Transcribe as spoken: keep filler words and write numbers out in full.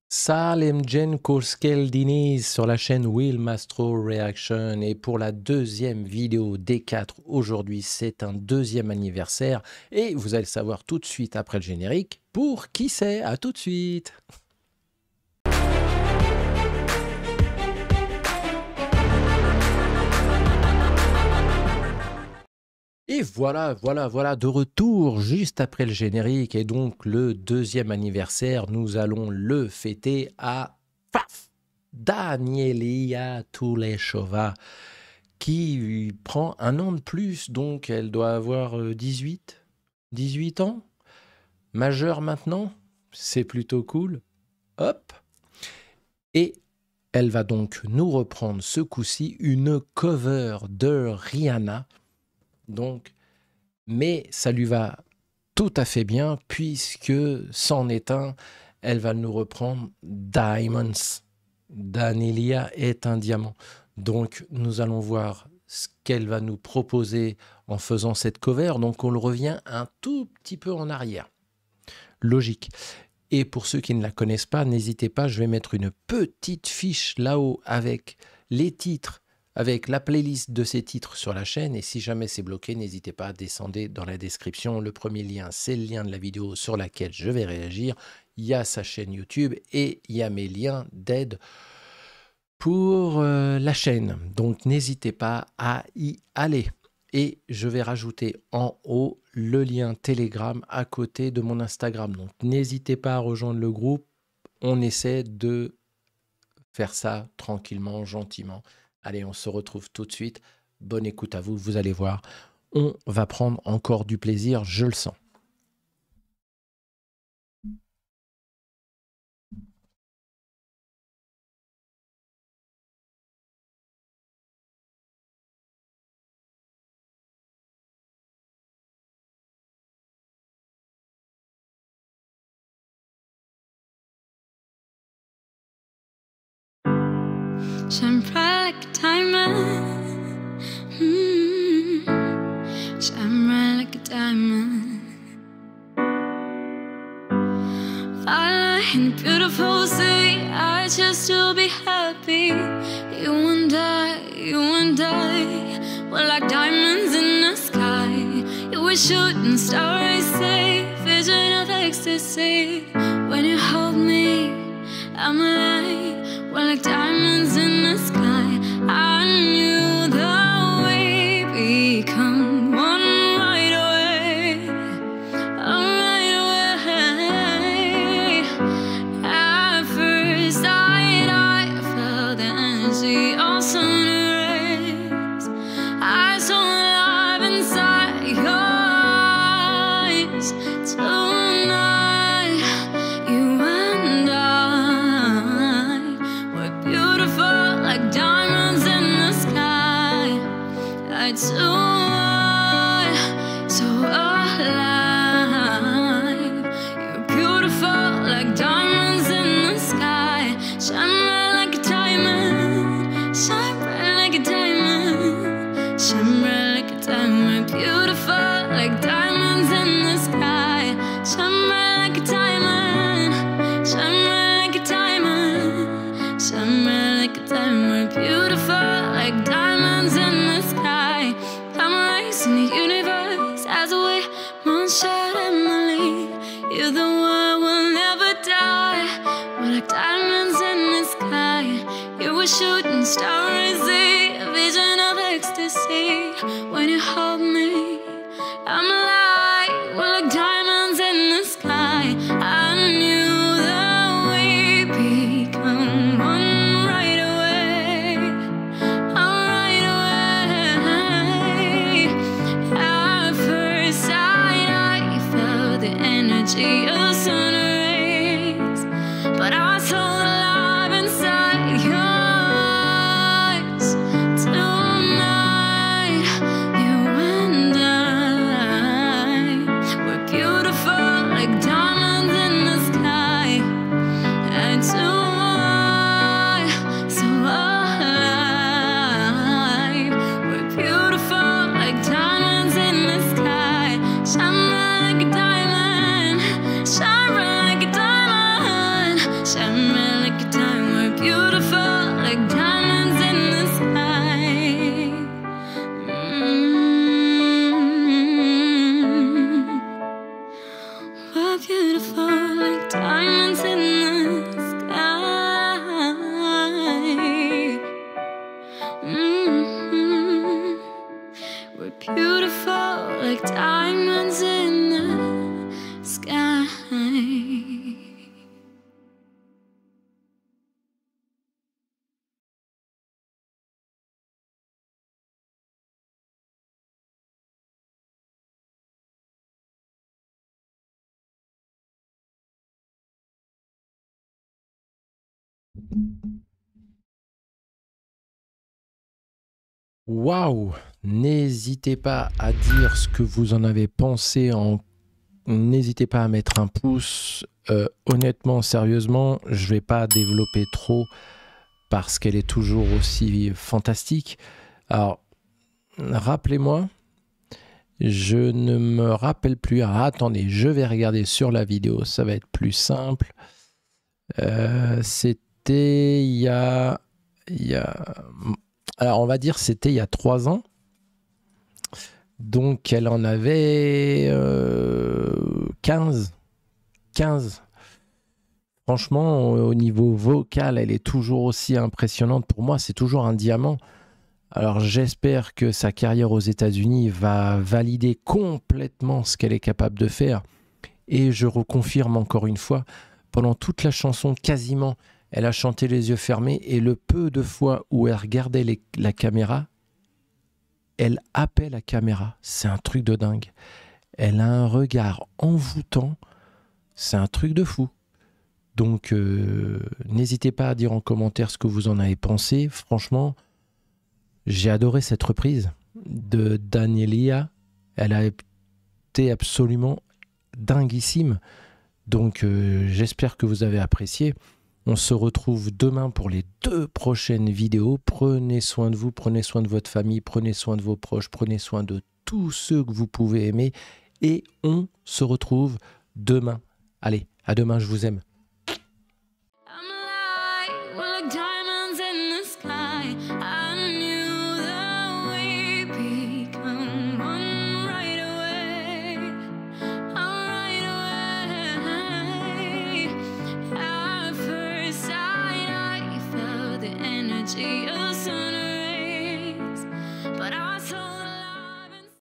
Salem Jen Korskeldiniz sur la chaîne Will Mastro Reaction, et pour la deuxième vidéo des quatre aujourd'hui, c'est un deuxième anniversaire et vous allez savoir tout de suite après le générique pour qui c'est. À tout de suite. Et voilà, voilà, voilà, de retour juste après le générique, et donc le deuxième anniversaire, nous allons le fêter à paf, Danielia Tuleshova, qui prend un an de plus, donc elle doit avoir euh, dix-huit, dix-huit ans, majeure maintenant, c'est plutôt cool, hop, et elle va donc nous reprendre ce coup-ci une cover de Rihanna, donc, mais ça lui va tout à fait bien, puisque c'en est un, elle va nous reprendre Diamonds. Danielia est un diamant. Donc nous allons voir ce qu'elle va nous proposer en faisant cette cover. Donc on le revient un tout petit peu en arrière. Logique. Et pour ceux qui ne la connaissent pas, n'hésitez pas, je vais mettre une petite fiche là-haut avec les titres, avec la playlist de ces titres sur la chaîne. Et si jamais c'est bloqué, n'hésitez pas à descendre dans la description. Le premier lien, c'est le lien de la vidéo sur laquelle je vais réagir. Il y a sa chaîne YouTube et il y a mes liens d'aide pour euh, la chaîne. Donc n'hésitez pas à y aller. Et je vais rajouter en haut le lien Telegram à côté de mon Instagram. Donc n'hésitez pas à rejoindre le groupe. On essaie de faire ça tranquillement, gentiment. Allez, on se retrouve tout de suite. Bonne écoute à vous, vous allez voir. On va prendre encore du plaisir, je le sens. Shine bright like a diamond. Mm-hmm. Shine bright like a diamond. Fire in a beautiful sea. I just to be happy. You and I, you and I, we're like diamonds in the sky. You were shooting star, I say, vision of ecstasy. When you hold me, I'm alive. We're like diamonds in the sky. I knew that we become one right away, right away. At first sight, I felt the energy of sun rays. I saw love inside your eyes tonight. You and Waouh! N'hésitez pas à dire ce que vous en avez pensé. En... N'hésitez pas à mettre un pouce. Euh, honnêtement, sérieusement, je vais pas développer trop parce qu'elle est toujours aussi fantastique. Alors, rappelez-moi, je ne me rappelle plus. Ah, attendez, je vais regarder sur la vidéo, ça va être plus simple. Euh, c'était il y a... Il y a... Alors, on va dire c'était il y a trois ans. Donc, elle en avait euh, quinze. quinze. Franchement, au niveau vocal, elle est toujours aussi impressionnante. Pour moi, c'est toujours un diamant. Alors, j'espère que sa carrière aux États-Unis va valider complètement ce qu'elle est capable de faire. Et je reconfirme encore une fois, pendant toute la chanson, quasiment, elle a chanté les yeux fermés. Et le peu de fois où elle regardait les, la caméra, elle happait la caméra. C'est un truc de dingue. Elle a un regard envoûtant. C'est un truc de fou. Donc, euh, n'hésitez pas à dire en commentaire ce que vous en avez pensé. Franchement, j'ai adoré cette reprise de Danielia. Elle a été absolument dinguissime. Donc, euh, j'espère que vous avez apprécié. On se retrouve demain pour les deux prochaines vidéos. Prenez soin de vous, prenez soin de votre famille, prenez soin de vos proches, prenez soin de tous ceux que vous pouvez aimer. Et on se retrouve demain. Allez, à demain, je vous aime.